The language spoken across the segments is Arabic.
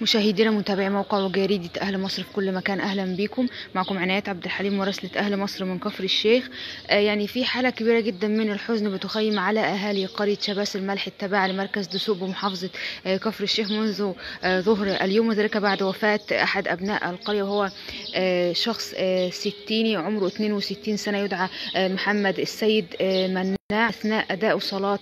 مشاهدينا متابعي موقع وجريدة أهل مصر في كل مكان، أهلا بكم. معكم عناية عبد الحليم مراسلة أهل مصر من كفر الشيخ. يعني في حالة كبيرة جدا من الحزن بتخيم على أهالي قرية شباس الملح التابعة لمركز دسوق بمحافظة كفر الشيخ منذ ظهر اليوم، وذلك بعد وفاة أحد أبناء القرية، وهو شخص ستيني عمره 62 سنة يدعى محمد السيد مناع، أثناء أداء صلاة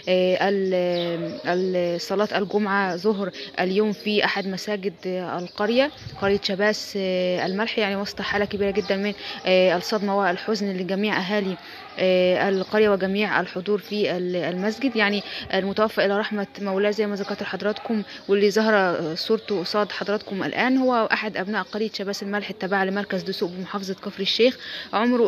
صلاة الجمعة ظهر اليوم في أحد مساجد القرية، قرية شباس الملح، يعني وسط حالة كبيرة جدا من الصدمة والحزن لجميع أهالي القرية وجميع الحضور في المسجد. يعني المتوفى إلى رحمة مولاه زي ما ذكرت لحضراتكم، واللي ظهر صورته قصاد حضراتكم الآن، هو أحد أبناء قرية شباس الملح التابعة لمركز دسوق بمحافظة كفر الشيخ، عمره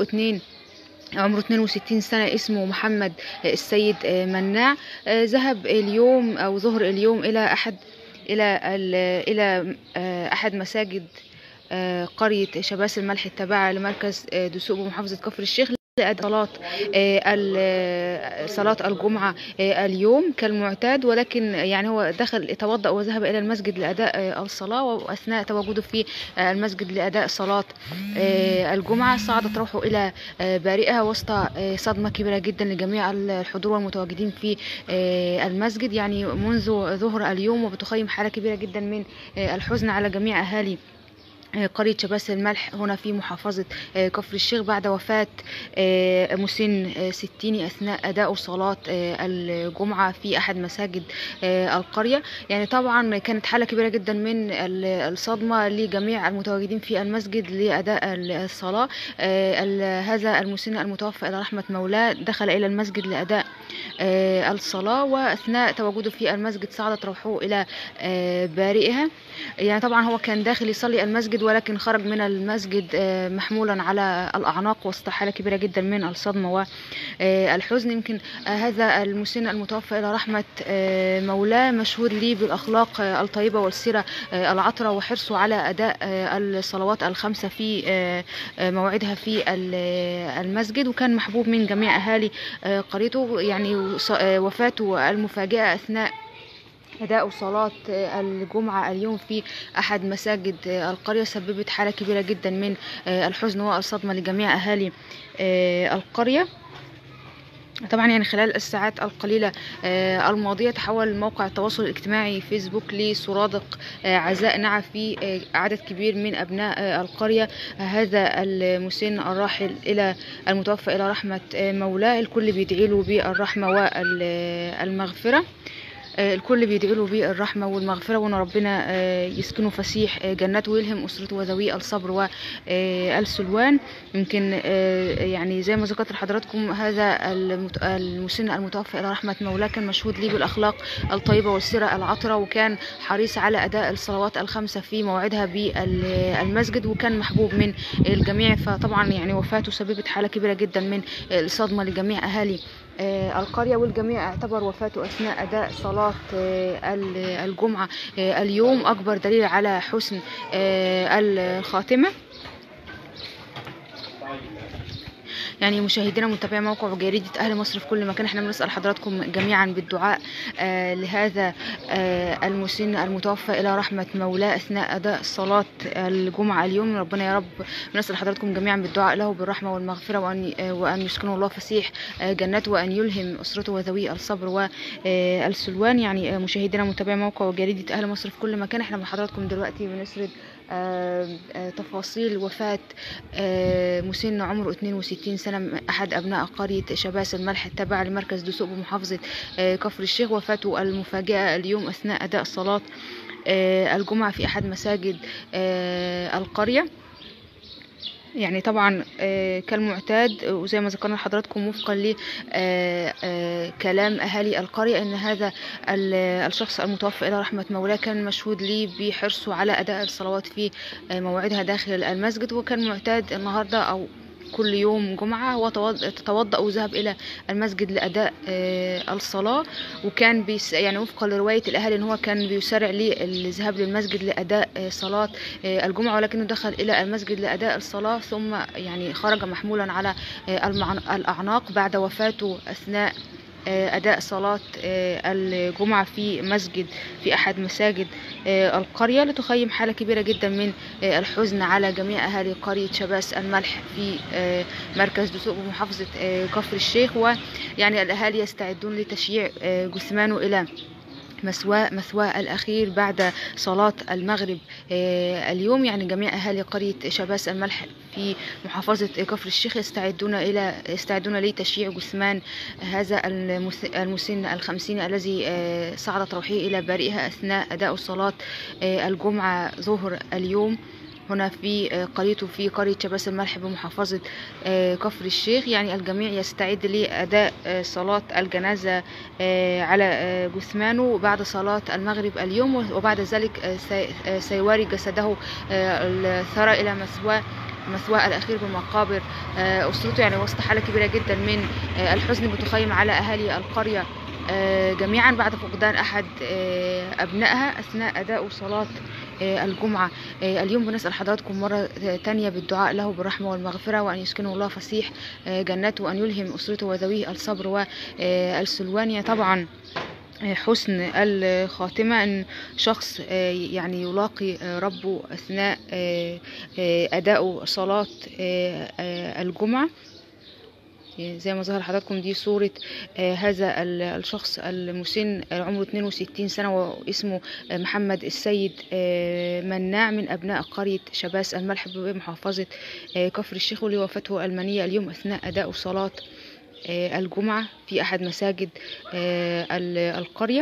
62 سنة، اسمه محمد السيد مناع. ذهب اليوم أو ظهر اليوم إلى أحد مساجد قرية شباس الملح التابعة لمركز دسوق بمحافظة كفر الشيخ لأداء صلاة الجمعة اليوم كالمعتاد، ولكن يعني هو توضأ وذهب إلى المسجد لأداء الصلاة، وأثناء تواجده في المسجد لأداء صلاة الجمعة صعدت روحه إلى بارئها وسط صدمة كبيرة جدا لجميع الحضور والمتواجدين في المسجد، يعني منذ ظهر اليوم، وبتخيم حالة كبيرة جدا من الحزن على جميع أهالي قرية شباس الملح هنا في محافظة كفر الشيخ بعد وفاة مسن ستيني أثناء أداء صلاة الجمعة في أحد مساجد القرية. يعني طبعا كانت حالة كبيرة جدا من الصدمة لجميع المتواجدين في المسجد لأداء الصلاة. هذا المسن المتوفى إلى رحمة مولاه دخل إلى المسجد لأداء الصلاة، وأثناء تواجده في المسجد صعدت روحه إلى بارئها. يعني طبعا هو كان داخل يصلي المسجد، ولكن خرج من المسجد محمولا على الأعناق وسط حالة كبيرة جدا من الصدمة والحزن. يمكن هذا المسن المتوفى إلى رحمة مولاه مشهود لي بالأخلاق الطيبة والسيرة العطرة وحرصه على أداء الصلوات الخمسة في موعدها في المسجد، وكان محبوب من جميع أهالي قريته. يعني وفاته المفاجئة أثناء أداء صلاة الجمعة اليوم في أحد مساجد القرية سببت حالة كبيرة جدا من الحزن والصدمة لجميع أهالي القرية. طبعا يعني خلال الساعات القليلة الماضية تحول موقع التواصل الاجتماعي فيسبوك لسرادق عزاء نعى في عدد كبير من أبناء القرية هذا المسن الراحل إلى المتوفى إلى رحمة مولاه. الكل بيدعي له بالرحمة والمغفرة، الكل بيدعي له بالرحمة والمغفرة، وان ربنا يسكنه فسيح جنته ويلهم أسرته وذوي الصبر والسلوان. يمكن يعني زي ما ذكرت لحضراتكم هذا المسن المتوفى إلى رحمة مولاه كان مشهود ليه بالأخلاق الطيبة والسيرة العطرة، وكان حريص على أداء الصلوات الخمسة في موعدها بالمسجد، وكان محبوب من الجميع. فطبعا يعني وفاته سببت حالة كبيرة جدا من الصدمة لجميع أهالي القرية، والجميع اعتبر وفاته أثناء أداء صلاة الجمعة اليوم أكبر دليل على حسن الخاتمة. يعني مشاهدينا متابعي موقع وجريدة أهل مصر في كل مكان، احنا بنسأل حضراتكم جميعا بالدعاء لهذا المسن المتوفى إلى رحمة مولاه أثناء أداء صلاة الجمعة اليوم. ربنا يا رب بنسأل حضراتكم جميعا بالدعاء له بالرحمة والمغفرة، وأن يسكنه الله فسيح جنته، وأن يلهم أسرته وذوي الصبر والسلوان. يعني مشاهدينا متابعي موقع وجريدة أهل مصر في كل مكان، احنا مع حضراتكم دلوقتي بنسرد تفاصيل وفاة مسن عمره 62 سنة أحد أبناء قرية شباس الملح التابعة لمركز دسوق بمحافظة كفر الشيخ. وفاته المفاجئة اليوم أثناء أداء صلاة الجمعة في أحد مساجد القرية. يعني طبعا كالمعتاد وزي ما ذكرنا لحضراتكم وفقا لكلام أهالي القرية أن هذا الشخص المتوفى إلى رحمة مولاه كان مشهود لي بحرصه على أداء الصلوات في موعدها داخل المسجد، وكان معتاد النهاردة أو كل يوم جمعة هو تتوضأ وذهب إلى المسجد لأداء الصلاة، وكان يعني وفقا لرواية الأهل إن هو كان بيسارع للذهاب للمسجد لأداء صلاة الجمعة، ولكنه دخل إلى المسجد لأداء الصلاة ثم يعني خرج محمولا على الأعناق بعد وفاته أثناء أداء صلاة الجمعة في أحد مساجد القرية، لتخيم حالة كبيرة جدا من الحزن على جميع أهالي قرية شباس الملح في مركز دسوق بمحافظة كفر الشيخ. ويعني الأهالي يستعدون لتشييع جثمانه إلى مثواه الأخير بعد صلاة المغرب اليوم. يعني جميع أهالي قرية شباس الملح في محافظة كفر الشيخ يستعدون لتشييع جثمان هذا المسن ال50 الذي صعدت روحه إلى بارئها أثناء أداء صلاة الجمعة ظهر اليوم هنا في قريته في قرية شباس الملح بمحافظة كفر الشيخ. يعني الجميع يستعد لأداء صلاة الجنازة على جثمانه بعد صلاة المغرب اليوم، وبعد ذلك سيواري جسده الثرى إلى مثواه الأخير بمقابر أسرته. يعني وسط حالة كبيرة جدا من الحزن بتخيم على أهالي القرية جميعا بعد فقدان أحد أبنائها أثناء أداء صلاة الجمعة اليوم. بنسأل حضراتكم مرة تانية بالدعاء له بالرحمة والمغفرة، وأن يسكنه الله فسيح جناته، وأن يلهم أسرته وذويه الصبر والسلوان. طبعا حسن الخاتمة أن شخص يعني يلاقي ربه أثناء أداء صلاة الجمعة. زي ما ظهر حضراتكم دي صورة هذا الشخص المسن عمره 62 سنة واسمه محمد السيد مناع من أبناء قرية شباس الملح بمحافظة كفر الشيخ، لوفاته المنية اليوم أثناء أداء صلاة الجمعة في أحد مساجد القرية.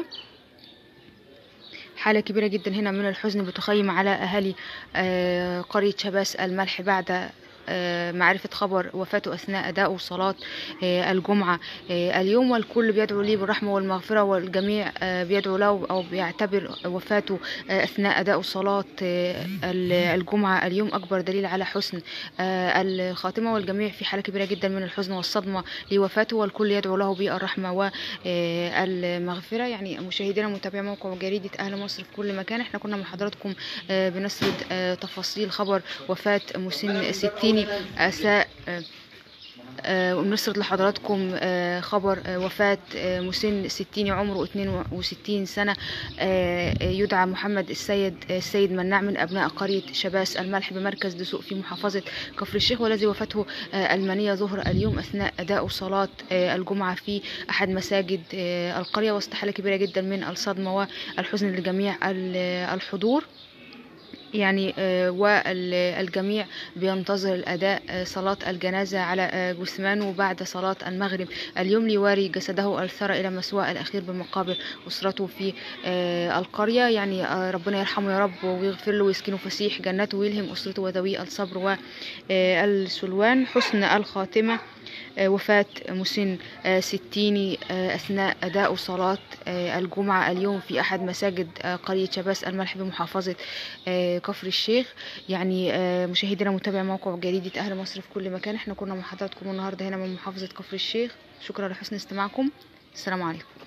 حالة كبيرة جدا هنا من الحزن بتخيم على أهالي قرية شباس الملح بعد معرفة خبر وفاته أثناء أداء صلاة الجمعة اليوم. والكل بيدعو ليه بالرحمة والمغفرة، والجميع بيدعو له أو بيعتبر وفاته أثناء أداء صلاة الجمعة اليوم أكبر دليل على حسن الخاتمة. والجميع في حالة كبيرة جدا من الحزن والصدمة لوفاته، والكل يدعو له بالرحمة والمغفرة. يعني مشاهدينا متابعي موقع جريدة أهل مصر في كل مكان، احنا كنا مع حضراتكم بنسرد تفاصيل خبر وفاة مسن 60 أساء، ونسرد لحضراتكم خبر وفاة مسن 60 عمره 62 سنة يدعى محمد السيد مناع من أبناء قرية شباس الملح بمركز دسوق في محافظة كفر الشيخ، والذي وفاته المنية ظهر اليوم أثناء أداء صلاة الجمعة في أحد مساجد القرية، وسط حالة كبيرة جدا من الصدمة والحزن لجميع الحضور. يعني والجميع بينتظر الأداء صلاة الجنازة على جثمانه بعد صلاة المغرب اليوم، ليواري جسده الثرى إلى مثواه الأخير بمقابر أسرته في القرية. يعني ربنا يرحمه يا رب ويغفر له ويسكنه فسيح جناته، ويلهم أسرته وذويه الصبر والسلوان. حسن الخاتمة وفاة مسن 60 أثناء أداء صلاة الجمعة اليوم في أحد مساجد قرية شباس الملح بمحافظة كفر الشيخ. يعني مشاهدينا متابعي موقع جريدة أهل مصر في كل مكان، احنا كنا مع حضراتكم النهاردة هنا من محافظة كفر الشيخ. شكرا لحسن استماعكم، السلام عليكم.